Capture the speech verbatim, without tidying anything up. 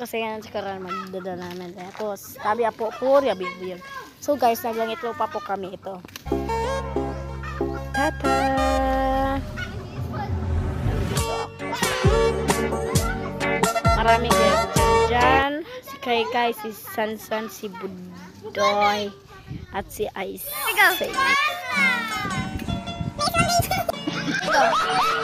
kasi yan sekarang magdadala namin. Tapos, tabi apo po, yabi buyag. So guys, naglangit pa po kami ito. Tata! Maraming guys dyan. Si Kai Kai, si Sansan, si Budoy, at si Ice. Ikaw!